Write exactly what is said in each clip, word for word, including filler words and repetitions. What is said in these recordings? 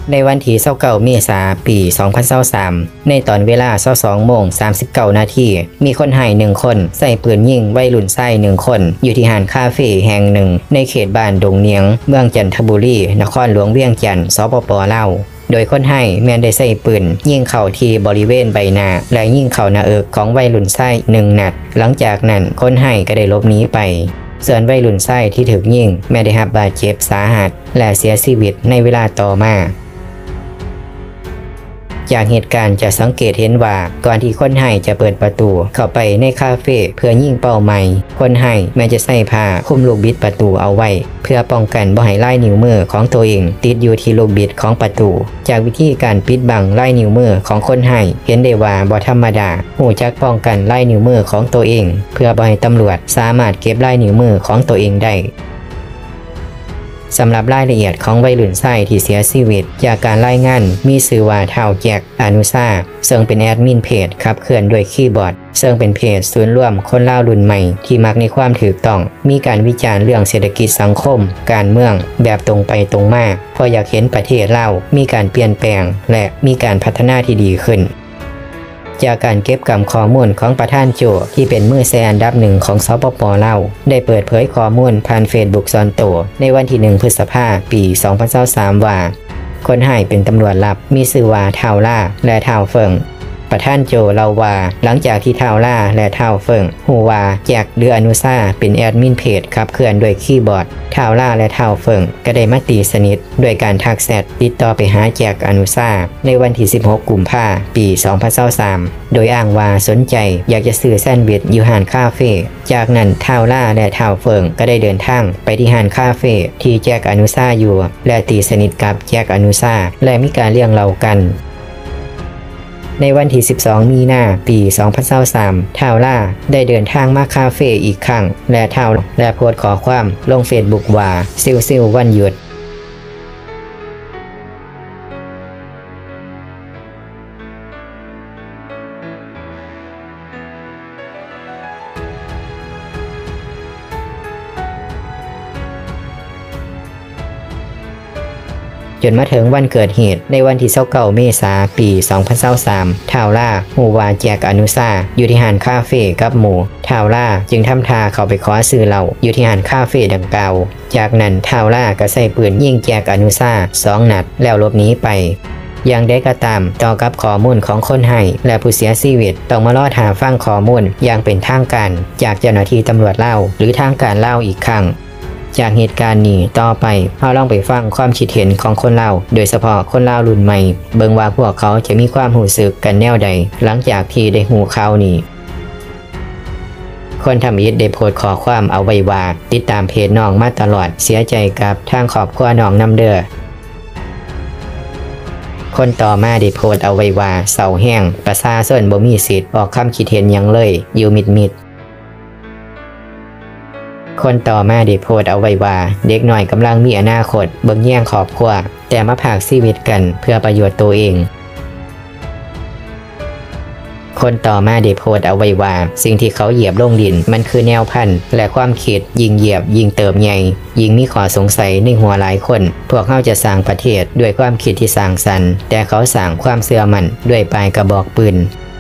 ในวันที่ยี่สิบเก้าเมษายนปีสองพันยี่สิบสามในตอนเวลายี่สิบสองโมงสามสิบเก้านาทีมีคนหายหนึ่งคนใส่ปืนยิงวัยรุ่นชายหนึ่งคนอยู่ที่ห้างคาเฟ่แห่งหนึ่งในเขตบ้านดงเนียงเมืองจันทบุรีนครหลวงเวียงจันทร์สปป.ลาวโดยคนให้แม่นได้ใส่ปืนยิงเข้าที่บริเวณใบหน้าและยิงเข้าหน้าอกของวัยรุ่นชายหนึ่งนัดหลังจากนั้นคนให้ก็ได้หลบหนีไปส่วนวัยรุ่นชายที่ถูกยิงแม้ได้รับบาดเจ็บสาหัสและเสียชีวิตในเวลาต่อมาจากเหตุการณ์จะสังเกตเห็นว่าก่อนที่คนให้จะเปิดประตูเข้าไปในคาเฟ่เพื่อยิงเป้าหมายคนให้แม้จะใส่ผ้าคลุมลูกบิดประตูเอาไว้เพื่อป้องกันบ่ให้ลายนิ้วมือของตัวเองติดอยู่ที่ลูกบิดของประตูจากวิธีการปิดบังลายนิ้วมือของคนให้เห็นได้ว่าบ่ธรรมดาหูจักป้องกันลายนิ้วมือของตัวเองเพื่อบ่ให้ตำรวจสามารถเก็บลายนิ้วมือของตัวเองได้สำหรับรายละเอียดของวัยรุ่นชายที่เสียชีวิตจากการรายงานมีชื่อว่าเฒ่าแจ็คอนุชาซึ่งเป็นแอดมินเพจขับเคลื่อนด้วยคีย์บอร์ดซึ่งเป็นเพจศูนย์รวมคนลาวรุ่นใหม่ที่มักในความถูกต้องมีการวิจารณ์เรื่องเศรษฐกิจสังคมการเมืองแบบตรงไปตรงมาเพราะอยากเห็นประเทศลาวมีการเปลี่ยนแปลงและมีการพัฒนาที่ดีขึ้นจากการเก็บกำข้อมูลของประธานโจที่เป็นมือแซอันดับหนึ่งของสปป.ลาวได้เปิดเผยข้อมูลผ่านเฟซบุ๊กส่วนตัวในวันที่หนึ่งพฤษภาคมปีสองพันยี่สิบสามว่าคนหายเป็นตำรวจลับมีชื่อว่าเฒ่าล่าและเฒ่าเฟิงประธานโจเล่าว่าหลังจากที่เฒ่าล่าและเฒ่าเฟิงฮู้ว่าแจ็คหรืออนุชาเป็นแอดมินเพจขับเคลื่อนด้วยคีย์บอร์ดเฒ่าล่าและเฒ่าเฟิงก็ได้มาตีสนิทด้วยการทักแชทติดต่อไปหาแจ็คอนุชาในวันที่สิบหกกุมภาพันธ์ปีสองพันยี่สิบสามโดยอ้างว่าสนใจอยากจะซื้อแซนด์วิชอยู่ห้างคาเฟ่จากนั้นเฒ่าล่าและเฒ่าเฟิงก็ได้เดินทางไปที่ห้างคาเฟ่ที่แจ็คอนุชาอยู่และตีสนิทกับแจ็คอนุชาและมีการเลี้ยงเล่ากันในวันที่สิบสองมีนาคมปีสองพันยี่สิบสามเฒ่าล่าได้เดินทางมาคาเฟ่อีกครั้งและเฒ่าและโพสต์ขอความลงเฟซบุ๊กว่าซิวๆวันหยุดจนมาถึงวันเกิดเหตุในวันที่ยี่สิบเก้าเมษายนปีสองพันยี่สิบสามเฒ่าล่าฮู้ว่าแจ็คอนุชาอยู่ที่ห้างคาเฟ่กับหมู่เฒ่าล่าจึงทำท่าเข้าไปขอซื้อเหล้าอยู่ที่ห้างคาเฟ่ดังกล่าวจากนั้นเฒ่าล่าก็ใส่ปืนยิงแจ็คอนุชาสองนัดแล้วหลบหนีไปอย่างใดก็ตามต่อกับข้อมูลของคนให้และผู้เสียชีวิตต้องมารอหาฟังข้อมูลอย่างเป็นทางการจากเจ้าหน้าที่ตำรวจลาวหรือทางการลาวอีกครั้งจากเหตุการณ์นี้ต่อไปเราลองไปฟังความคิดเห็นของคนลาวโดยเฉพาะคนลาวรุ่นใหม่เบิ่งว่าพวกเขาจะมีความรู้สึกกันแนวใดหลังจากที่ได้หูข่าวนี้คนทำอิฐได้โพสต์ขอความเอาไว้ว่าติดตามเพจน้องมาตลอดเสียใจกับทางครอบครัวน้องนำเด้อคนต่อมาได้โพสต์เอาไว้ว่าเศร้าแห้งประชาชนบ่มีสิทธิ์ออกความคิดเห็นหยังเลยอยู่มิดๆคนต่อมาได้โพสต์เอาไว้ว่าเด็กน้อยกำลังมีอนาคตเบิ่งแย่งครอบครัวแต่มาพากชีวิตกันเพื่อประโยชน์ตัวเองคนต่อมาได้โพสต์เอาไว้ว่าสิ่งที่เขาเหยียบลงดินมันคือแนวพันธุ์และความคิดยิ่งเหยียบยิ่งเติบใหญ่ยิ่งมีข้อสงสัยในหัวหลายคนพวกเขาจะสร้างประเทศด้วยความคิดที่สร้างสรรค์แต่เขาสร้างความเชื่อมั่นด้วยปลายกระบอกปืน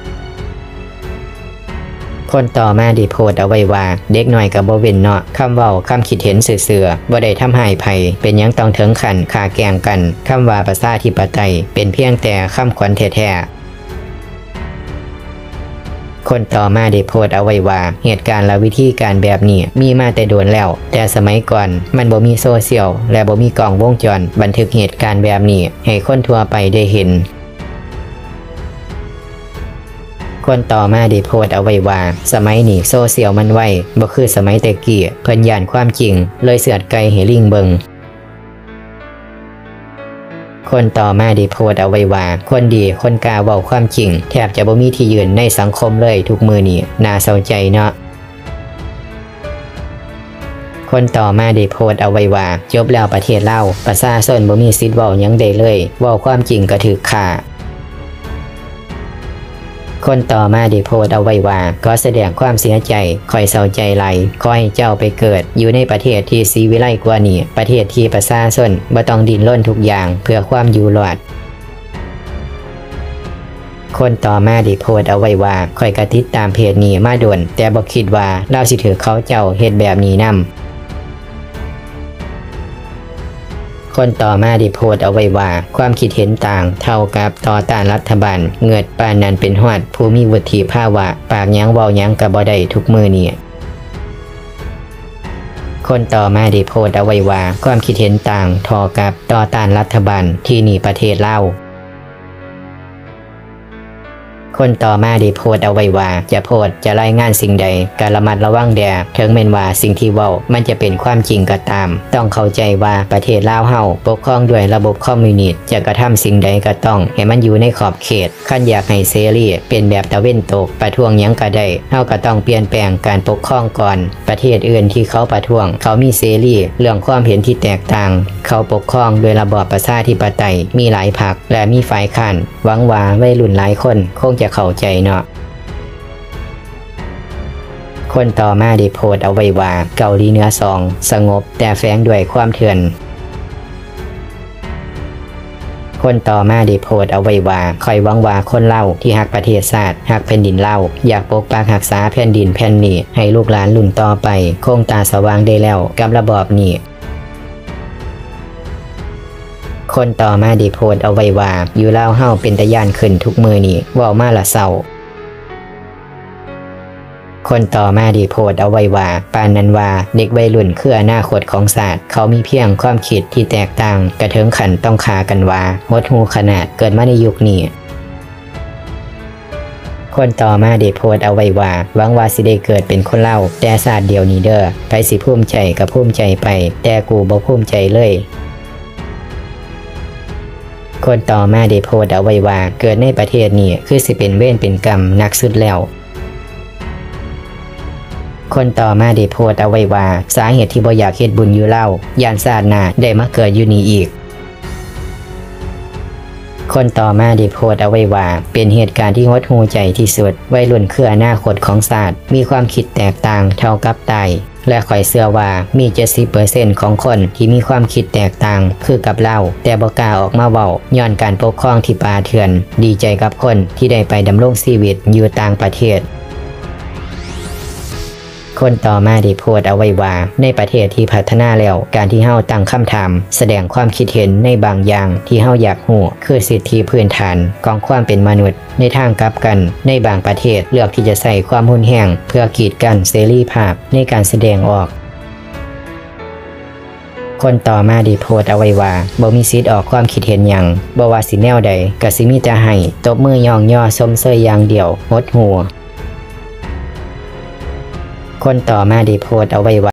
คนต่อมาได้โพสต์เอาไว้ว่าเด็กน้อยกับบ่เว้นเนาะคำเว้าคำคิดเห็นซื่อๆบ่ได้ทำให้ไผเป็นหยังต้องถึงขั้นฆ่าแกล้งกันคำว่าประชาธิปไตยเป็นเพียงแต่คำขวัญแท้ๆคนต่อมาได้โพสต์เอาไว้ว่าเหตุการณ์และวิธีการแบบนี้มีมาแต่โดนแล้วแต่สมัยก่อนมันบ่มีโซเชียลและบ่มีกล้องวงจรบันทึกเหตุการณ์แบบนี้ให้คนทั่วไปได้เห็นคนต่อมาได้โพสต์เอาไว้ว่าสมัยนี้โซเชียลมันไวบ่คือสมัยแต่กี้เพิ่นย่านความจริงเลยเสือดไก่ให้ลิงเบิงคนต่อมาได้โพสต์เอาไว้ว่าคนดีคนกล้าเว้าความจริงแทบจะบ่มีที่ยืนในสังคมเลยทุกมื้อนี้น่าเศร้าใจเนาะคนต่อมาได้โพสต์เอาไว้ว่าจบแล้วประเทศลาวประชาชนบ่มีสิทธิ์เว้าหยังได้เลยเว้าความจริงก็ถูกฆ่าคนต่อมาได้โพสต์เอาไว้ว่าขอแสดงความเสียใจคอยเศร้าใจไหลขอให้เจ้าไปเกิดอยู่ในประเทศที่ศรีวิไลกว่านี้ประเทศที่ประชาชนบ่ต้องดิ้นรนทุกอย่างเพื่อความอยู่รอดคนต่อมาได้โพสต์เอาไว้ว่าคอยกระติดตามเพจนี้มาโดนแต่บ่คิดว่าเราสิถือเขาเจ้าเฮ็ดแบบนี้นำคนต่อมาได้โพสต์เอาไว้ว่าความคิดเห็นต่างเท่ากับต่อต้านรัฐบาลเงิดปานนั้นเป็นฮอดผู้มีวุฒิภาวะปากหยังเว้าหยังก็บ่ได้ทุกมื้อนี้คนต่อมาได้โพสต์เอาไว้ว่าความคิดเห็นต่างเท่ากับต่อต้านรัฐบาลที่นี่ประเทศลาวคนต่อมาได้โพสต์เอาไว้ว่าจะโพสต์จะรายงานสิ่งใดการระมัดระวังแด่ถึงแม้นว่าสิ่งที่เว้ามันจะเป็นความจริงก็ตามต้องเข้าใจว่าประเทศลาวเฮาปกครองด้วยระบบคอมมิวนิสต์จะกระทำสิ่งใดก็ต้องให้มันอยู่ในขอบเขตคันอยากให้เสรีเป็นแบบตะเว้นตกประท้วงหยังก็ได้เฮาก็ต้องเปลี่ยนแปลงการปกครองก่อนประเทศอื่นที่เขาประท้วงเขามีเสรีเรื่องความเห็นที่แตกต่างเขาปกครองโดยระบอบประชาธิปไตยมีหลายพรรคและมีฝ่ายค้านหวังว่าวัยรุ่นหลายคนคงจะเข้าใจเนาะคนต่อมาได้โพสต์เอาไว้ว่าเกาหลีเหนือสองสงบแต่แฝงด้วยความเถื่อนคนต่อมาได้โพสต์เอาไว้ว่าคอยหวังว่าคนเล่าที่ฮักประเทศชาติฮักแผ่นดินเล่าอยากปกปักรักษาแผ่นดินแผ่นนี้ให้ลูกหลานรุ่นต่อไปคงตาสว่างได้แล้วกับระบอบนี้คนต่อมาได้โพสต์เอาไว้ว่าอยู่ลาวเฮาเป็นตะย่านขึ้นทุกมือนี่เว้ามาละเศร้าคนต่อมาได้โพสต์เอาไว้ว่าปานนั้นว่าเด็กวัยรุ่นคืออนาคตของศาสตร์เขามีเพียงความคิดที่แตกต่างกระเทิงขันต้องฆ่ากันว่าหดหูขนาดเกิดมาในยุคนี้คนต่อมาได้โพสต์เอาไว้ว่าหวังว่าสิได้เกิดเป็นคนเล่าแต่ศาสตร์เดียวนี้เด้อไปสิภูมิใจกับภูมิใจไปแต่กูบ่ภูมิใจเลยคนต่อมาได้โพสต์เอาไว้ว่าเกิดในประเทศนี้คือสิเป็นเวรเป็นกรรมนักสุดแล้วคนต่อมาได้โพสต์เอาไว้ว่าสาเหตุที่บ่อยากเฮ็ดบุญอยู่เล่าย่านศาสตร์หน้าได้มาเกิดอยู่นี่อีกคนต่อมาได้โพสต์เอาไว้ว่าเป็นเหตุการณ์ที่หดหู่ใจที่สุดวัยรุ่นคืออนาคตของศาสตร์มีความคิดแตกต่างเท่ากับตายและข่อยเชื่อว่ามี เจ็ดสิบเปอร์เซ็นต์ ของคนที่มีความคิดแตกต่างคือกับเราแต่บ่กล้าออกมาเว้าย้อนการปกครองที่ป่าเถื่อนดีใจกับคนที่ได้ไปดำรงชีวิตอยู่ต่างประเทศคนต่อมาได้โพสต์เอาไว้ว่าในประเทศที่พัฒนาแล้วการที่เฮาตั้งคำถามแสดงความคิดเห็นในบางอย่างที่เฮาอยากรู้คือสิทธิพื้นฐานของความเป็นมนุษย์ในทางกลับกันในบางประเทศเลือกที่จะใส่ความรุนแรงเพื่อกีดกันเสรีภาพในการแสดงออกคนต่อมาได้โพสต์เอาไว้ว่าบ่มีสิทธิ์ออกความคิดเห็นหยังบ่ว่าสิแนวใดก็สิมีแต่ให้ตบมือย่องย่อชมเชยอย่างเดียวหดหู่คนต่อมาได้โพสต์เอาไว้ว่า